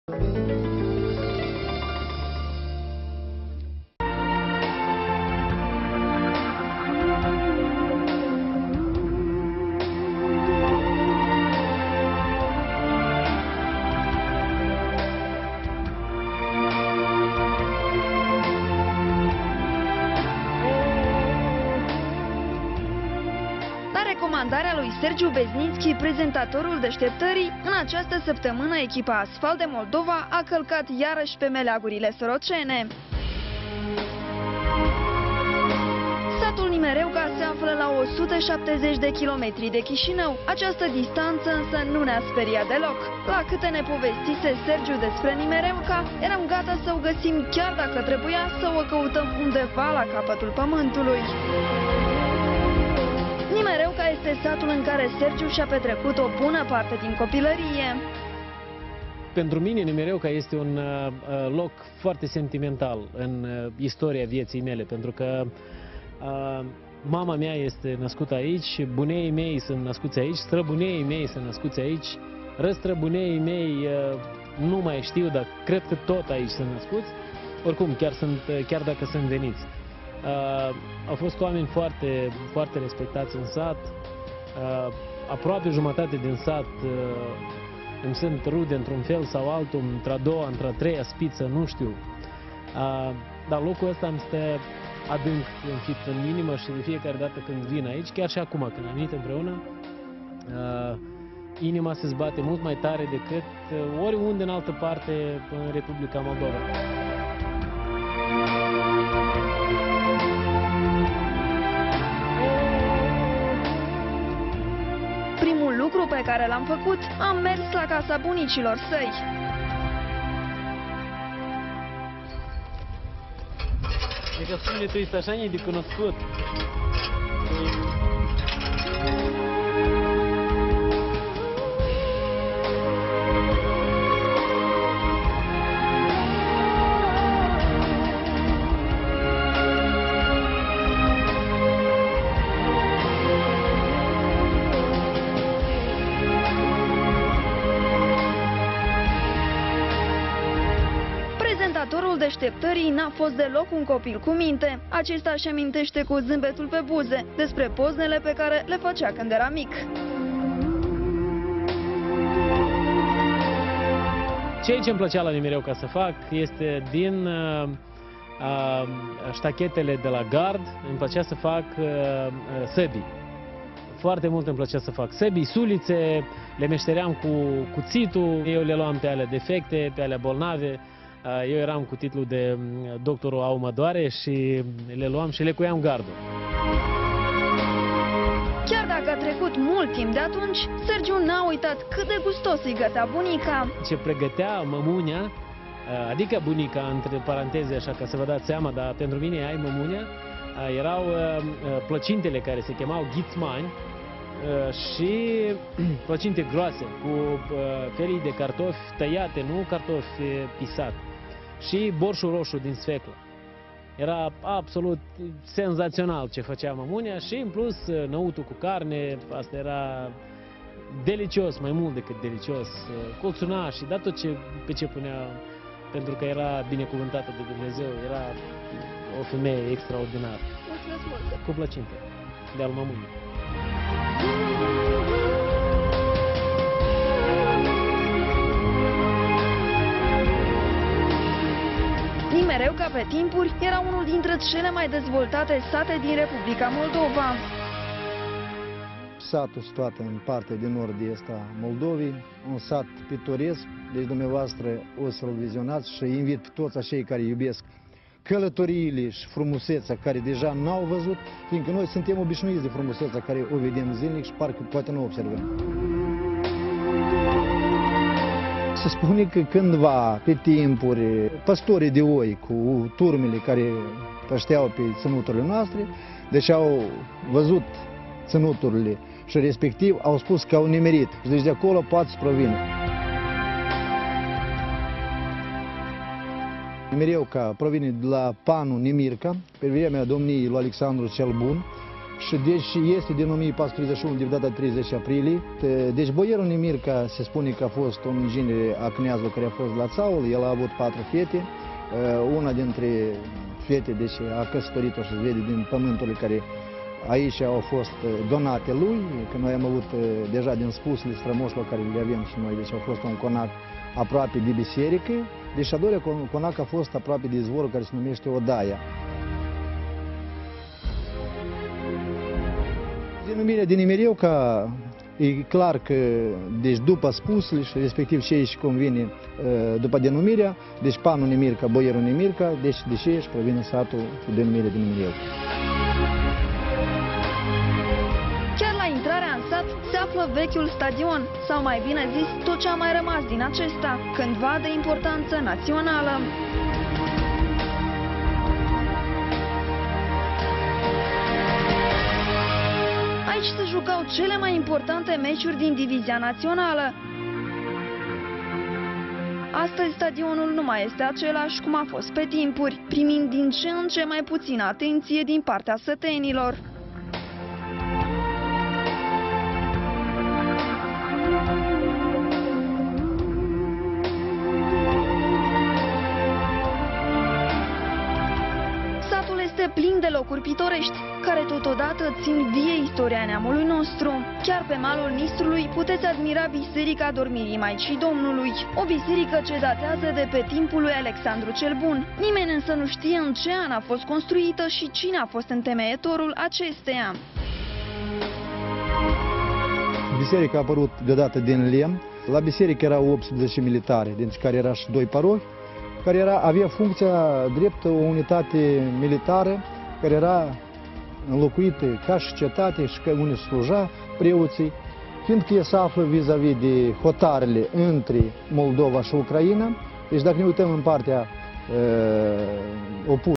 Recomandarea lui Sergiu Beznițchi, prezentatorul deșteptării, în această săptămână echipa Asfalt de Moldova a călcat iarăși pe meleagurile sorocene. Satul Nimereuca se află la 170 de kilometri de Chișinău. Această distanță însă nu ne-a speriat deloc. La câte ne povestise Sergiu despre Nimereuca, eram gata să o găsim chiar dacă trebuia să o căutăm undeva la capătul pământului. Nimereuca este satul în care Sergiu și-a petrecut o bună parte din copilărie. Pentru mine Nimereuca este un loc foarte sentimental în istoria vieții mele, pentru că mama mea este născută aici, buneii mei sunt născuți aici, străbuneii mei sunt născuți aici, răstrăbuneii mei nu mai știu, dar cred că tot aici sunt născuți, oricum chiar dacă sunt veniți. Au fost oameni foarte, foarte respectați în sat, aproape jumătate din sat îmi sunt rude într-un fel sau altul, într-a doua, într-a treia spiță, nu știu. Dar locul ăsta îmi stă adânc înfipt în inimă și de fiecare dată când vin aici, chiar și acum când am venit împreună, inima se zbate mult mai tare decât oriunde în altă parte în Republica Moldova. Primul lucru pe care l-am făcut, am mers la casa bunicilor săi. E că sunetul este așa de cunoscut. Prezentatorul deșteptării n-a fost deloc un copil cu minte. Acesta își amintește cu zâmbetul pe buze despre poznele pe care le făcea când era mic. Ceea ce îmi plăcea la Nimereuca să fac este din ștachetele de la gard, îmi plăcea să fac săbii. Foarte mult îmi plăcea să fac săbii, sulițe, le meșteream cu cuțitul, eu le luam pe alea defecte, pe alea bolnave. Eu eram cu titlul de doctorul au mă doare și le luam și le cuiam gardul. Chiar dacă a trecut mult timp de atunci, Sergiu n-a uitat cât de gustos îi gătea bunica. Ce pregătea mămunia, adică bunica, între paranteze, așa ca să vă dați seama, dar pentru mine ai mămunia, erau plăcintele care se chemau ghițmani și plăcinte groase cu felii de cartofi tăiate, nu cartofi pisați, și borșul roșu din sfeclă. Era absolut senzațional ce făcea mămunia și în plus năutul cu carne, asta era delicios, mai mult decât delicios, colțunaș și da tot pe ce punea, pentru că era binecuvântată de Dumnezeu, era o femeie extraordinară. Mulțumesc mult! Cu plăcinte, de al mămunii. Nimereuca pe timpuri era unul dintre cele mai dezvoltate sate din Republica Moldova. Satul situat în partea de nord-est a Moldovei, un sat pitoresc, deci dumneavoastră o să-l vizionați și invit pe toți acei care iubesc călătoriile și frumusețea care deja n-au văzut, fiindcă noi suntem obișnuiți de frumusețea care o vedem zilnic și parcă poate nu observăm. Se spune că cândva, pe timpuri, păstorii de oi cu turmele care pășteau pe ținuturile noastre, deci au văzut ținuturile și respectiv au spus că au nimerit. Deci de acolo poate să provină. Nimereuca provine de la panul Nimirca, pe vremea domniei lui Alexandru cel Bun. și deci este din 1431 de data 30 aprilie. Deci boierul Nemirca se spune că a fost un inginer a kneazului care a fost la Țaul, el a avut 4 fete, una dintre fete deci a căsătorit-o și se vede din pământul care aici au fost donate lui, că noi am avut deja din spusele strămoșilor care le avem și noi, deci a fost un conac aproape de biserică, deci a doilea conac a fost aproape de izvorul care se numește Odaia. Denumirea de Nemereuca e clar că, deci după spusele și respectiv ce își convine după denumirea, deci panul Nemirca, boierul Nemirca, deci de ce își provine satul cu denumirea de Nemereuca. Chiar la intrarea în sat se află vechiul stadion, sau mai bine zis, tot ce a mai rămas din acesta, cândva de importanță națională. Aici se jucau cele mai importante meciuri din divizia națională. Astăzi stadionul nu mai este același cum a fost pe timpuri, primind din ce în ce mai puțină atenție din partea sătenilor. Este plin de locuri pitorești, care totodată țin vie istoria neamului nostru. Chiar pe malul Nistrului puteți admira Biserica Dormirii Maicii Domnului, o biserică ce datează de pe timpul lui Alexandru cel Bun. Nimeni însă nu știe în ce an a fost construită și cine a fost întemeietorul acesteia. Biserica a apărut deodată din lemn. La biserică erau 18 militari, dintre care era și 2 parohi, care avea funcția drept o unitate militară, care era înlocuită ca și cetate și ca unde sluja preoții, fiindcă ea se află vis-a-vis de hotarele între Moldova și Ucraina. Deci dacă ne uităm în partea opusă,